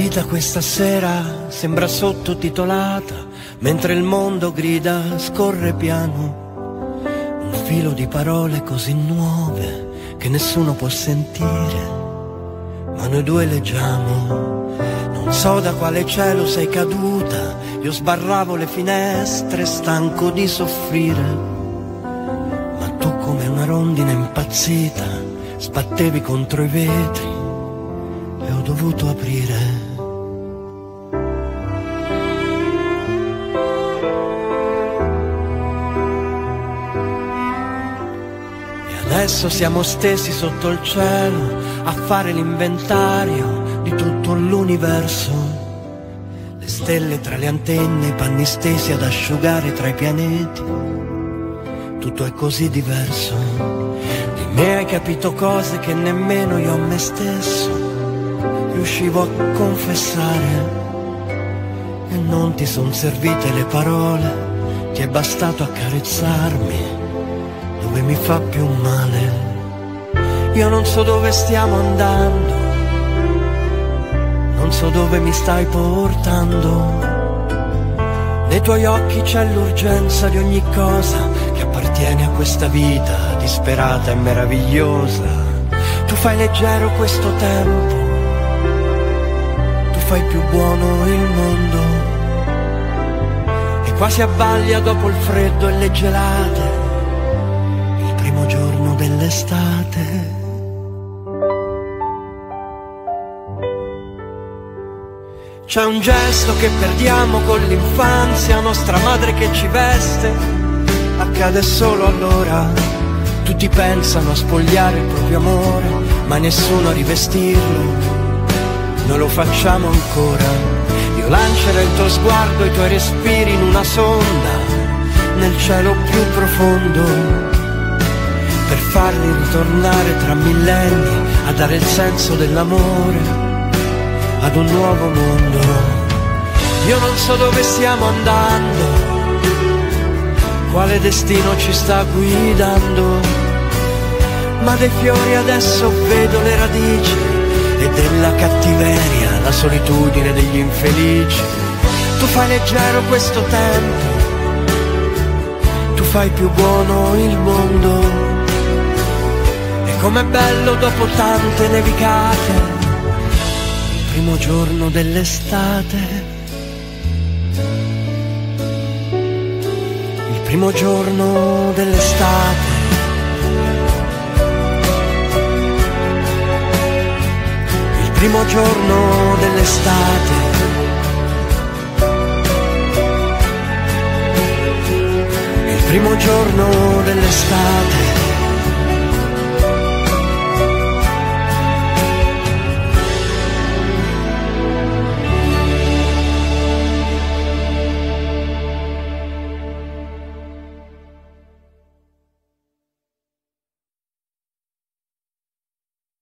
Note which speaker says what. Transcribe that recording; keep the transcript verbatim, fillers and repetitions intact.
Speaker 1: vita questa sera sembra sottotitolata, mentre il mondo grida, scorre piano. Un filo di parole così nuove che nessuno può sentire, ma noi due leggiamo. Non so da quale cielo sei caduta, io sbarravo le finestre stanco di soffrire, ma tu come una rondine impazzita sbattevi contro i vetri e ho dovuto aprire. Adesso siamo stesi sotto il cielo a fare l'inventario di tutto l'universo. Le stelle tra le antenne, i panni stesi ad asciugare tra i pianeti. Tutto è così diverso. Di me hai capito cose che nemmeno io a me stesso riuscivo a confessare. E non ti son servite le parole, ti è bastato accarezzarmi dove mi fa più male. Io non so dove stiamo andando, non so dove mi stai portando. Nei tuoi occhi c'è l'urgenza di ogni cosa che appartiene a questa vita disperata e meravigliosa. Tu fai leggero questo tempo, tu fai più buono il mondo, e quasi abbaglia dopo il freddo e le gelate, il primo giorno dell'estate. C'è un gesto che perdiamo con l'infanzia, nostra madre che ci veste, accade solo allora. Tutti pensano a spogliare il proprio amore, ma nessuno a rivestirlo. Noi lo facciamo ancora. Io lancerò il tuo sguardo, i tuoi respiri in una sonda nel cielo più profondo, per farli ritornare tra millenni a dare il senso dell'amore ad un nuovo mondo. Io non so dove stiamo andando, quale destino ci sta guidando, ma dei fiori adesso vedo le radici, e della cattiveria la solitudine degli infelici. Tu fai leggero questo tempo, tu fai più buono il mondo, e com'è bello dopo tante nevicate il primo giorno dell'estate, il primo giorno dell'estate, il primo giorno dell'estate, il primo giorno dell'estate.